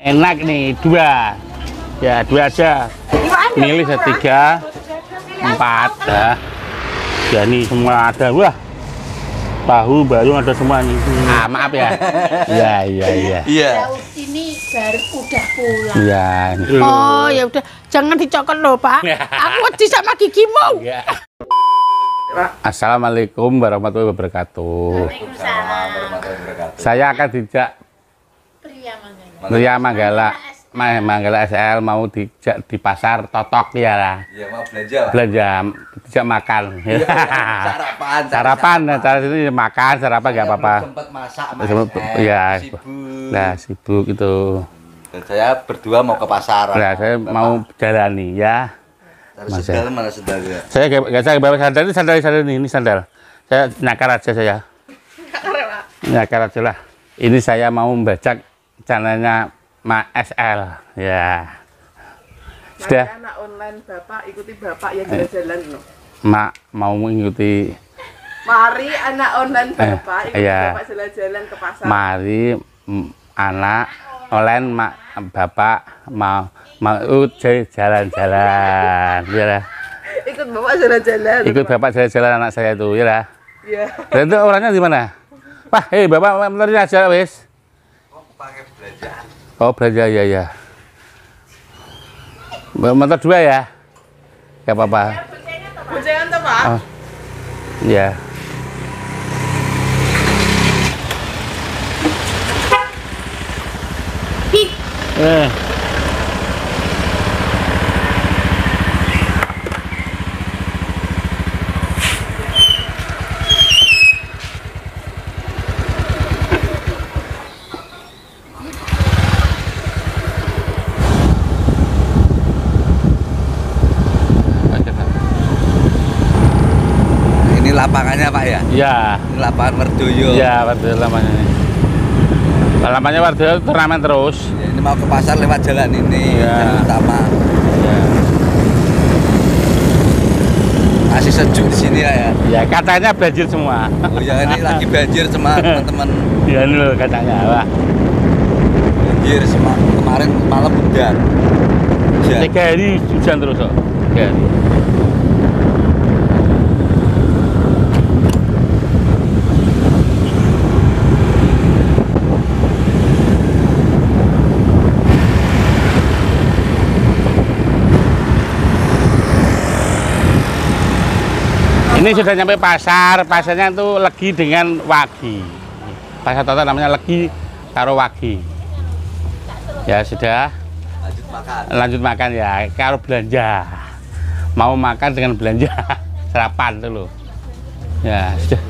Enak nih, 2. Ya, 2 aja. Milih 3, 4 ya. Ya ini semua ada. Wah. Tahu, bayung ada semua nih. Maaf ya. Iya. Jauh sini baru udah pulang. Iya. Oh, ya udah. Jangan dicokot loh, Pak. Aku wedi sama gigimu. Ya. Assalamualaikum warahmatullahi wabarakatuh. Saya akan dijak Pria Manggala SL mau dijak di pasar Totok ya lah. Iya, mau belanja, dijak makan. Ya, sarapan, cara sini makan, sarapan nggak apa-apa. Sempat masak, ya, sibuk. Nah sibuk itu. Dan saya berdua mau ke pasar. Nah, saya mau jalani ya. Sandal mana sandalnya? Saya nggak saya bawa sandal ini sandal. Saya nyakar aja saya. Nyakar aja lah. Ini saya mau membaca channelnya Ma SL ya. Sudah. Anak online Bapak ikuti Bapak ya jalan-jalan loh. Mak mau mengikuti. Mari anak online Bapak ikuti iya. Bapak jalan-jalan ke pasar. Mari anak online Mak Bapak mau jalan-jalan ya lah. Ikut Bapak jalan-jalan. Ikut Bapak jalan-jalan anak saya itu ya lah. Iya. Dan itu orangnya di mana? Wah, Bapak menurut aja wis. Pakai belanjaan. Oh, belanja ya. Motor 2 ya? Gak apa-apa. Boncengan tuh, Pak? Oh. Ya. Ini lapangannya Pak ya? Ya. Ini lapangan Werdoyo. Ya, Wardoyo lamanya ini. Lamanya Wardoyo turnamen terus. Ya, ini mau ke pasar lewat jalan ini, Ya. jalan utama. Ya. Masih sejuk di sini ya. Ya, katanya banjir semua. Oh ya, ini lagi banjir sama teman-teman. Ya, ini loh katanya. Wah. Banjir sama kemarin malam hujan. 3 hari hujan terus kok. 3 hari. Ini sudah nyampe pasar, pasarnya itu Legi dengan Wagi. Pasar Totok namanya Legi karo Wagi. Ya sudah, lanjut makan ya, karo belanja. Mau makan dengan belanja, sarapan tuh loh. Ya sudah.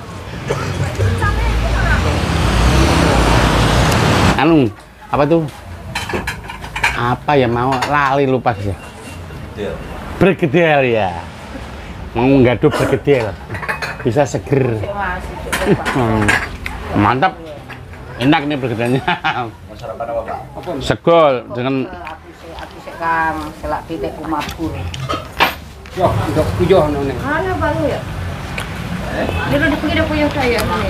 Anu, apa tuh? Apa ya mau lali lupa sih. Bergedel ya. Mau ngadu bergedel, bisa seger. Mantap, enak nih bergedelnya. Sarapan apa Pak? Segol dengan Kang, selak titik kumabur. Yo, untuk pujuh none. Mana baru ya? Dia udah pergi punya saya nih.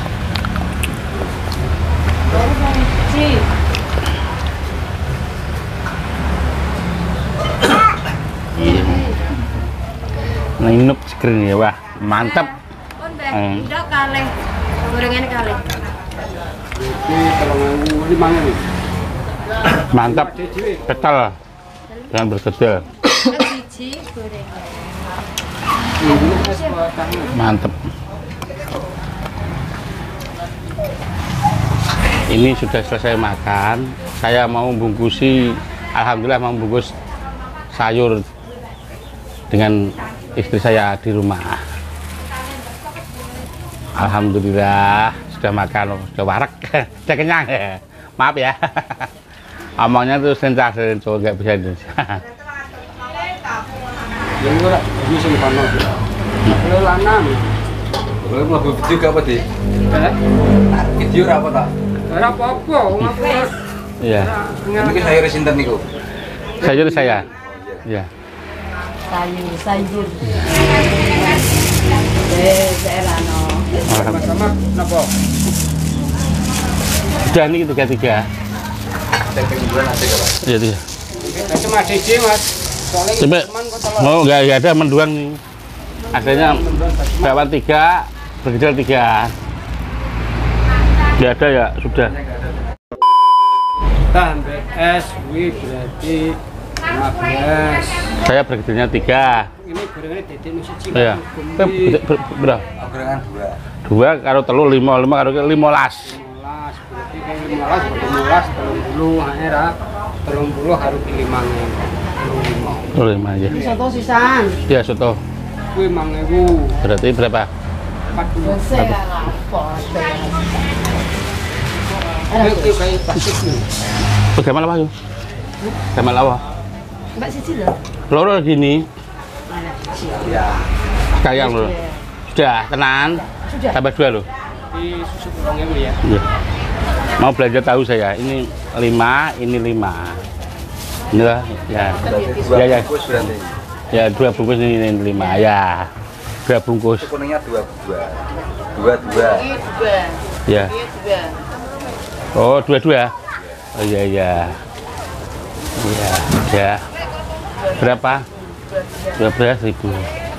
nginep seger ya, wah mantap. Tidak kaleng, gorengan kaleng. Mantap, ketal dengan bergedel. Mantap. Ini sudah selesai makan. Saya mau bungkusi, alhamdulillah mau bungkus sayur dengan istri saya di rumah. Alhamdulillah sudah makan, sudah warak, sudah kenyang ya. Maaf ya. Omongnya tuh sentak-sentak nggak bisa Indonesia. Yang ora bisa kono. Kalau lanang. Boleh mlebu video apa di? Video apa tak? Ora apa-apa, ngaku. Iya. Ini sayur sinten niku? Sayur saya. Iya. Sayur. Serano. Sama-sama napa? Sudah ini tiga-tiga. Tempeng bulan ada nggak, Pak? Iya, iya. Cuma DC mas. Soalnya Coba. teman kok telur. Oh, nggak ada menduang nih. Adanya bakwan 3, bergedel 3. Nggak ada ya, sudah. Tambah S, W berarti 15. Saya bergedelnya 3. Ini gorengannya dedek nu siji. Iya. Berapa? Gorengan 2. 2 karo telur 5 karo 15. 15 berarti kayak 15 30 era 30 harus 5.000. 5 aja. Soto sisan. Iya, soto. Kuwi 5.000. Berarti berapa? 40. Oke kayak plastik nih. Bagaimana Pak? Bagaimana apa? Mbak siji lho. Loro gini. Ya. Sekalian lho. Sudah, tenan. Sudah. Tambah 2 loh. Di susu 2.000 ya. Iya. Mau belanja tahu saya. Ini 5, ini 5. Inilah ya. Ya, ya. Bungkus berarti. Ya, 2 bungkus ini 5. Ya. 2 bungkus. Itu kuningnya 2. 2. Ya. Oh, 2. Oh iya iya. Iya, ya. Berapa? 12.000.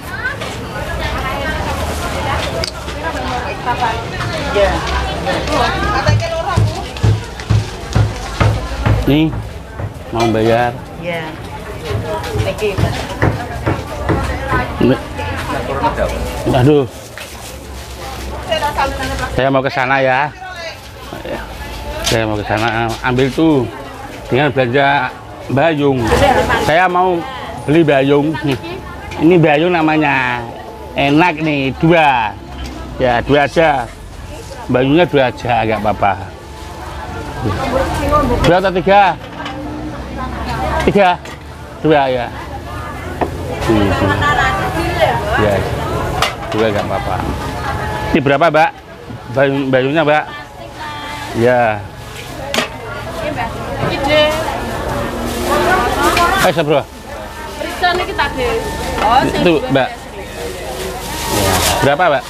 Nih, mau bayar. Iya. Iki. Aduh. Saya mau ke sana ya. Saya mau ke sana ambil tuh dengan belanja bayung. Saya mau beli bayung. Ini bayung namanya. Enak nih, 2. Ya, 2 aja. Bayungnya 2 aja, nggak apa-apa. 2 atau 3? 3. 2 ya. Ya. 2 nggak apa-apa. Ini berapa, Mbak? Bayungnya, Mbak? Ya. Sabro. Itu, Mbak. Ya. Berapa, Mbak?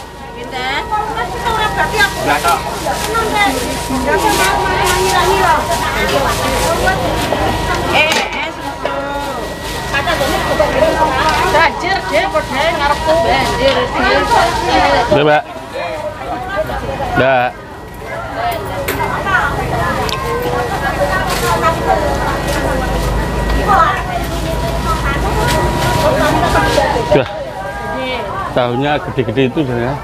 Banjir deh, kodhe ngarepku. Banjir. Udah, Mbak. Udah. Udah. Tahunya gede-gede itu ya.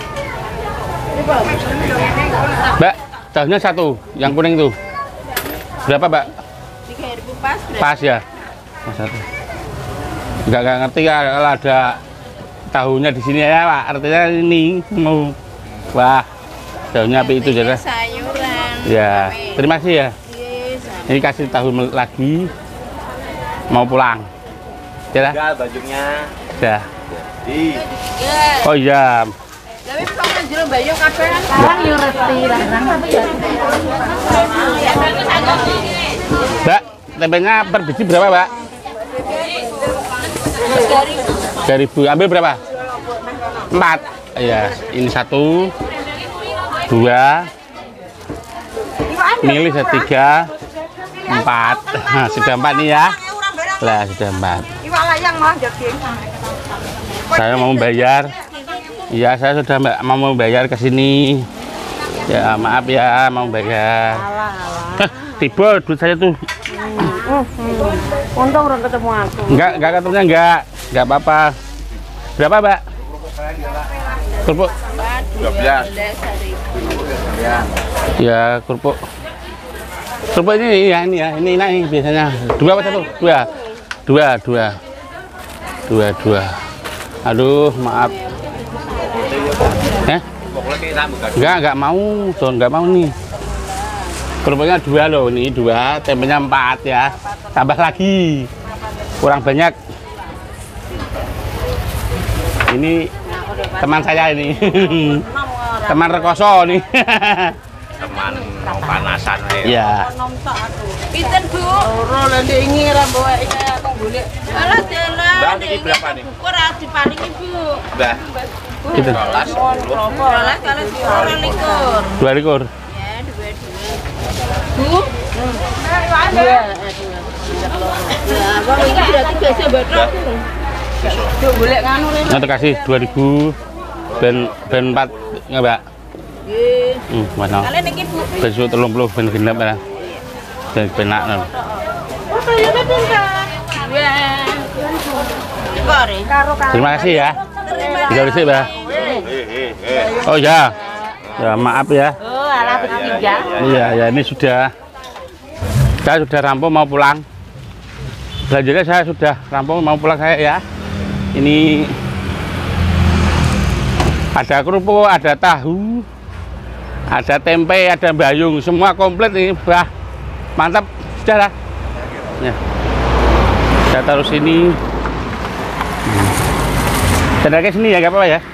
Mbak, tahunya 1, yang kuning tuh. Berapa, Mbak? 3.000 pas. Pas ya. Pas 1. Enggak ngerti ya kalau ada tahunya di sini ya, Pak. Artinya ini mau wah, tahunya api itu jadi. Sayuran. Ya, terima kasih ya. Ini kasih tahu lagi mau pulang. Ya, Enggak, bajunya. ya. Di. Oh iya. Tapi kok jero bayung kabeh kan yo reti larang tapi ya. Mbak, tempenya per biji berapa, Mbak? 3.000. Ambil berapa? 4. Iya, ini 1, 2, milih 3, 4. Nah, sudah 4 nih ya. Lah, sudah 4. Iwak layang mah jogging. Saya mau bayar. Iya, saya sudah mau bayar ke sini. Ya, maaf ya, mau bayar. Tiba duit saya tuh. Untung orang ketemu aku. Enggak ketemunya enggak apa-apa. Berapa, Mbak? Kerupuk 12. ya, kerupuk ini ya, ini enak nih biasanya. 2 apa 1? 2. Aduh, maaf. Enggak mau, Don, enggak mau nih. Kerupuknya 2 loh, ini 2, tempenya 4 ya. Tambah lagi. Kurang banyak. Ini teman saya ini. Teman rekoso nih. Teman mau panasan ya. Iya. Pinten, Bu? Ora lha ndek ngira bawa iki aku golek. Alah dalan. Mbak, ini berapa nih? Ora diparingi, Bu. Mbak. Itu 12. 12 kali 2 likur. 2 likur. Ya, 22. Bu, Iya. Ya, bang ini berarti biasa baterai aku. Tuh boleh nganu Rene. Nanti kasih 2000 ben 4 nggak Mbak? Nggih. Mana? Kalian iki Bu. Besok 30 ben genep ya. Ben penak. Oh, kayaknya pindah. Iya. Kore. Terima kasih ya. Tinggal di sini, Mbak. Oh ya. Ya, maaf ya. Oh, alah bertiga. Iya, ya ini sudah. Saya sudah rampung mau pulang. Belanjanya saya sudah rampung mau pulang saya ya. Ini ada kerupuk, ada tahu, ada tempe, ada bayung, semua komplit ini, bah. Mantap, sudah lah. Ya. Saya taruh sini. Cendaknya sini ya, nggak apa-apa ya.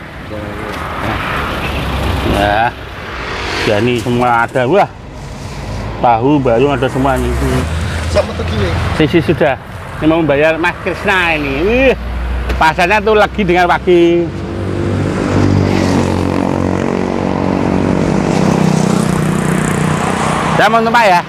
Ya. Ya ini semua ada, wah. Tahu, bayung ada semua nih. Sisi sudah. Ini mau membayar Mas Krisna ini. Wih, pasarnya tuh lagi dengan pagi. Saya mau numpak ya.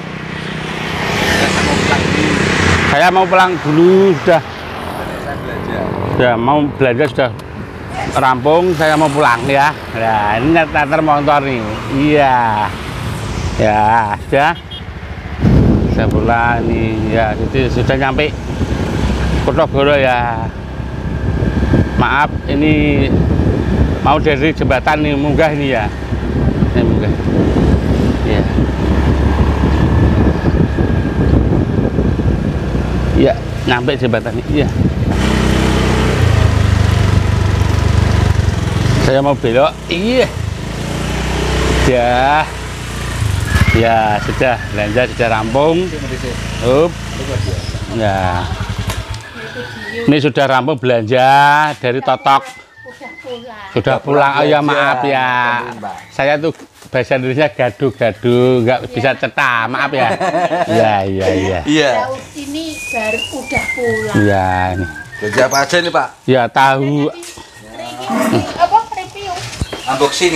Saya mau pulang dulu sudah. Sudah mau belanja sudah rampung. Saya mau pulang ya. Nah ini nanti motor nih. Iya. Ya sudah. Saya pulang nih ya. Sudah nyampe Kutogoro ya. Maaf ini mau dari jembatan nih munggah ini ya. Ini munggah. Ya. Iya, nyampe jembatan ini. Iya. Saya mau belok. Iya. Ya. Ya, sudah belanja sudah rampung. Up. Ya. Ini sudah rampung belanja dari Totok. Sudah pulang. Oh ya maaf ya. Saya tuh bahasa Indonesia gaduh-gaduh, nggak bisa cetak. Maaf ya. Iya. Ini baru udah pulang. Iya ini. Belanja apa aja nih Pak? Ya tahu. Apa review? Unboxing.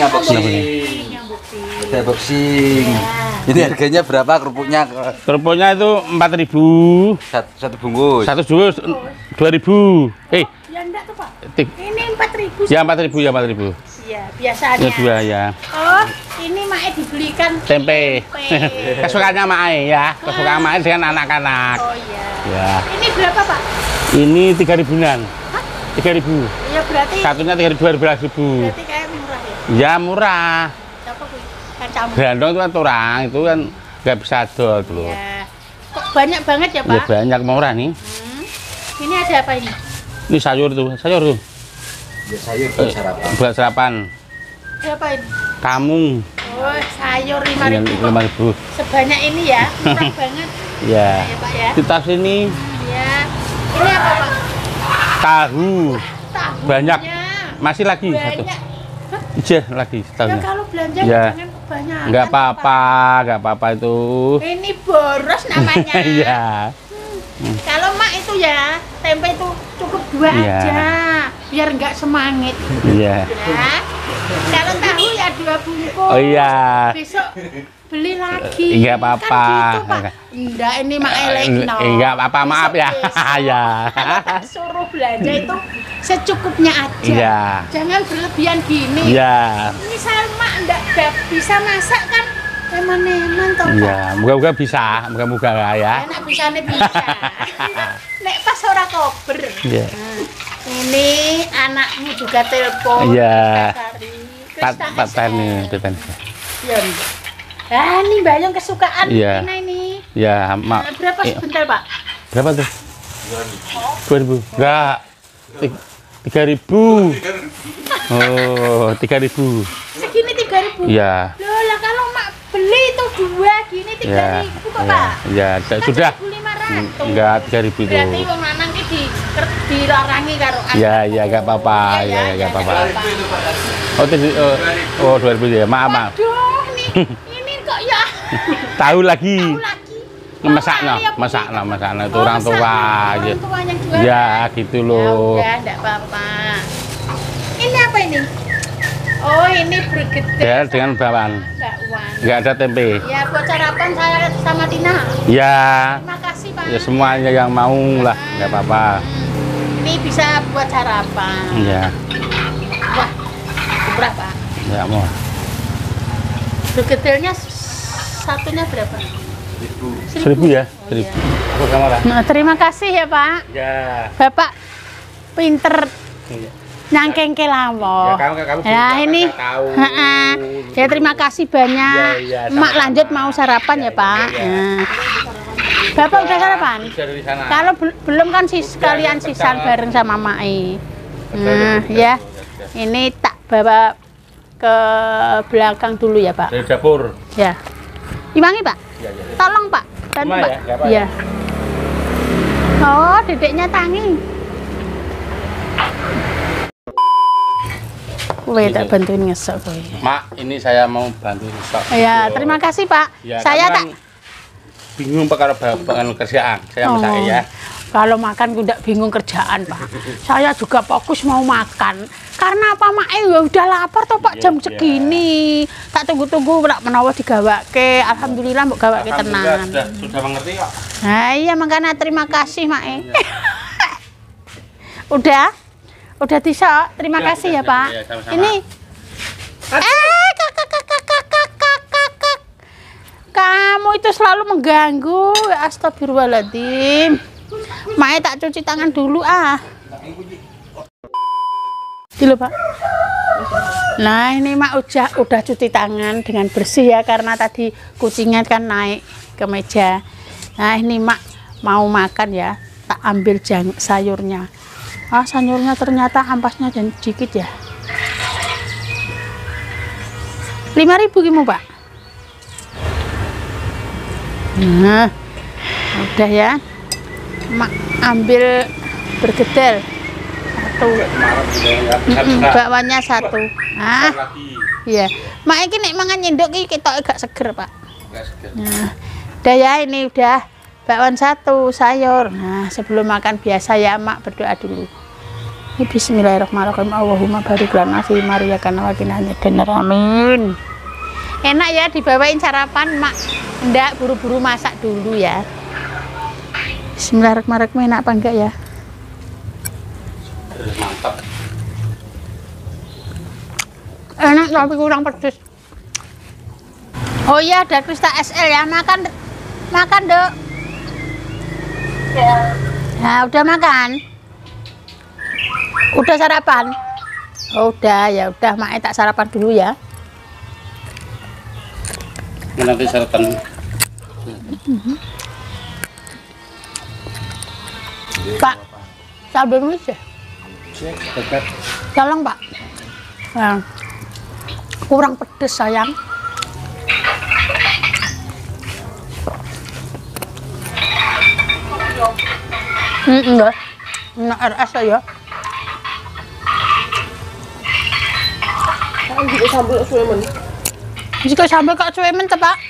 Ada unboxing. Ini harganya berapa kerupuknya? Kerupuknya itu 4.000. Satu bungkus. Satu bungkus 2.000. Ya enggak tuh Pak. Tik. Ini 4.000. Ya 4.000 ya 4.000. Iya, biasanya. Ya dua ya. Oh, ini Mae dibelikan Tempe. Kesukaannya Mae ya. Kesukaan Mae dengan anak-anak. Oh iya. Ya. Ini berapa Pak? Ini 3.000-an. 3.000. Ya berarti Satunya 3.000, 12.000. berarti kayak murah ya. Ya murah. Apa kuwi? Kacang. Grandong itu kan turang, itu kan nggak bisa dol dulu. Ya. Kok banyak banget ya, Ya Pak? banyak murah nih. Ini ada apa ini? Ini sayur tuh. Ya sayur buat sarapan. Buat sarapan. Berapa ini? Kamu Oh, sayur 5.000. 5.000. Sebanyak ini ya, murah banget. Ya. Ya, Pak ya. Di tas ini Ya. Ini apa, Pak? tahu. Tahunya. Banyak. Masih lagi satu. Banyak. Iya lagi Ya tahunya. kalau belanja Ya. jangan kebanyakan. Nggak Pak. apa-apa itu. Ini boros namanya. Iya. Kalau mak itu ya, tempe itu cukup 2 Iya. aja, biar nggak semangit. Iya. Ya. Kalau tahu ya 2 bungkus. Oh iya. Besok beli lagi. Nggak apa-apa. Kan gitu, Pak. Enggak, ini mak elek no. Nggak apa-apa, maaf ya. Besok-besok Ya. kalau tak suruh belanja itu secukupnya aja. Iya. Jangan berlebihan gini. Iya. Ini saya mak enggak bisa masak kan. Eman-eman toh, Pak. Iya, moga-moga bisa, moga-moga lah ya. Enak bisa nih bisa. Nek pas ora kober. Iya. Ini anakmu juga telepon. Iya. Pak Pak Tani, Pak Ya. Ah, ini bayang kesukaan Iya. Tina ini. Ya, mak. Berapa sebentar, Pak? Berapa tuh? 2.000. Enggak. 3.000. Oh, 3.000. Segini 3.000. Iya. Loh, lah kalau mak beli itu 2 gini 3.000 kok, Pak? Ya, sudah. 1.500. Enggak 3.000 itu. Berarti wong lanang ki dilarangi karo anak. Ya, ya enggak apa-apa. Ya, enggak apa-apa. Oh, 2.000 ya. Maaf. Aduh, ini kok ya. Tahu lagi. Tahu lagi. Masakno itu orang tua aja. Orang tua yang jual. Ya, gitu loh. Ya udah, enggak apa-apa. Ini apa ini? Oh, ini bergedel. Ya, dengan bawaan. Enggak Iwan. Nggak ada tempe. Ya buat sarapan saya sama Tina. Ya, Terima kasih Pak. ya semuanya yang mau lah, nggak apa-apa. Ini bisa buat sarapan. Ya, Wah, berapa? nggak mau. Bergedelnya satunya berapa? 1.000 ya, 1.000. Iya. Aku kamera. Nah, terima kasih ya Pak. Ya. Bapak pinter Iya. nyangkeng ke lawo. Ya, kamu Ya juga ini. kan tahu. Ha-ha. Ya terima kasih banyak. Ya, Mak sama-sama. lanjut mau sarapan ya Pak. ya. Nah. Bapak udah sarapan? Sudah dari sana. Kalau belum kan sekalian ya, sisal betul. bareng sama Mai. Betul, Nah, betul, ya. betul. Ini tak bawa ke belakang dulu ya Pak. Dari dapur. Ya. Diwangi Pak. Ya, ya. Tolong Pak. Bantu Cuma Pak. ya, nggak apa Iya. Oh, dedeknya tangi. Kowe tak bantuin ngesok kowe. Mak, ini saya mau bantu stok. Ya, terima kasih Pak. Ya, Saya kamu tak kan bingung Pak kalau bagian kerjaan. Saya masak ya. Kalau makan gue tidak bingung kerjaan Pak. Saya juga fokus mau makan. Karena apa Mak? Ya udah lapar toh Pak, jam Iya, segini. Tak tunggu-tunggu nak menawa digawake. Alhamdulillah mbok gawake Alhamdulillah tenan. sudah mengerti kok. Nah, iya makanya terima kasih Mak. Iya. Udah disok. Terima Sudah, kasih sudah, ya Pak. iya, sama-sama. Ini kakak. Kamu itu selalu mengganggu. Astagfirullahaladzim. Mae tak cuci tangan dulu ah. Dulu Pak. Nah ini Mak udah cuci tangan dengan bersih ya karena tadi kucingnya kan naik ke meja. Nah ini Mak mau makan ya. Tak ambil sayurnya. Ah sayurnya ternyata ampasnya dan dikit ya. 5.000 gimana Pak? Nah udah ya. Mak ambil bergedel 1. Bakwanya 1. Nah, iya. Mak iki nek mangan nyenduk iki ketoke gak seger, Pak. Nah, udah ya ini udah bakwan 1 sayur. Nah, sebelum makan biasa ya Mak berdoa dulu. Bismillahirrahmanirrahim. Allahumma barik lana fi ma razaqtana wa qina adzabannar. Amin. Enak ya dibawain sarapan, Mak. Ndak buru-buru masak dulu ya. Bismillahirrahmanirrahim. Enak apa enggak ya? Mantap. Enak tapi kurang pedes. Oh iya ada Krista SL ya. Makan Dok. Nah, udah makan. Udah sarapan. Oh, udah ya udah Mak tak sarapan dulu ya. Nanti sarapan. Pak, sambal aja. Tolong Pak. Nah, kurang pedes sayang. Enggak. Enak RS ya. Juga sambal suwemen. Jika sambal kok cuemen tuh Pak.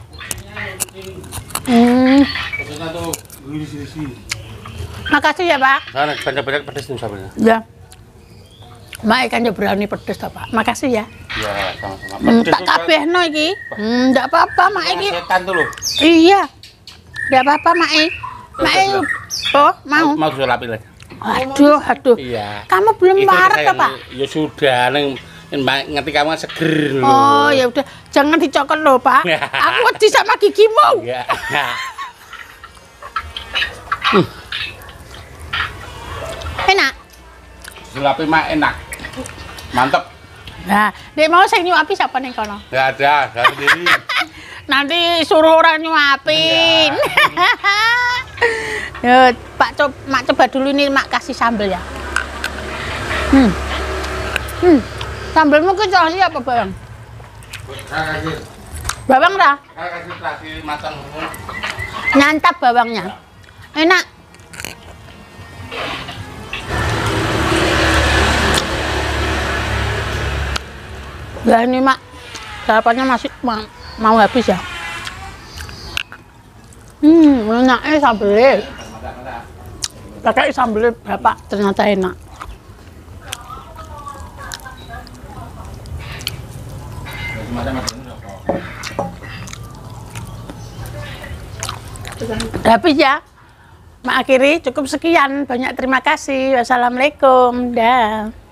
Maksudnya tuh sini. Makasih ya Pak. Nah, banyak-banyak pedes tuh sambalnya. Ya. Mak kan ya berani pedes toh Pak. Makasih ya. Ya, sama-sama. Tak kabehno iki. Enggak apa-apa Mak iki. Setan tuh loh. Iya. Enggak apa-apa Mak. Oh, mau. Disulapin lagi. Aduh. Iya. Kamu belum Itu waret saya toh Pak? Ya sudah, ngerti kamu kan seger loh. Oh, ya udah. Jangan dicokot loh Pak. Aku wedi sama gigimu. Iya. Enak. Sulapin mah enak. Mantap. Nah, dia mau saya nyuapi siapa nih kono? Enggak ada, saya sendiri. Nanti suruh orang nyuapin. Ya, Mak coba dulu ini Mak kasih sambal ya. Sambalmu ke apa bawang? Saya kasih. Bawang dah. Saya kasih matang. Nyantap bawangnya. Enak. Ya ini Mak, sarapannya masih mau habis ya. Enaknya sambelnya. Pakai sambelnya Bapak ternyata enak. Habis ya. Mak akhiri cukup sekian. Banyak terima kasih. Wassalamualaikum. Dah.